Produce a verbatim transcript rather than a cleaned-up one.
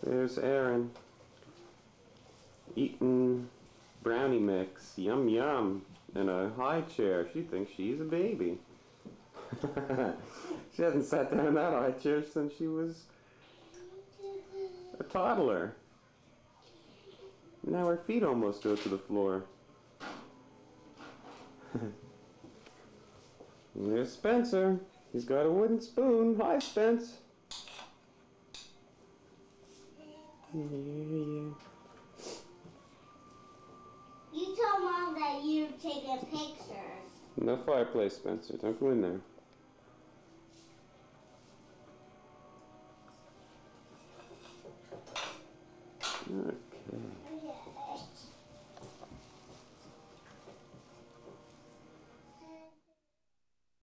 There's Erin eating brownie mix. Yum yum. In a high chair. She thinks she's a baby. She hasn't sat down in that high chair since she was a toddler. Now her feet almost go to the floor. And there's Spencer. He's got a wooden spoon. Hi, Spence. Yeah, yeah. You told Mom that you're taking pictures. No fireplace, Spencer. Don't go in there.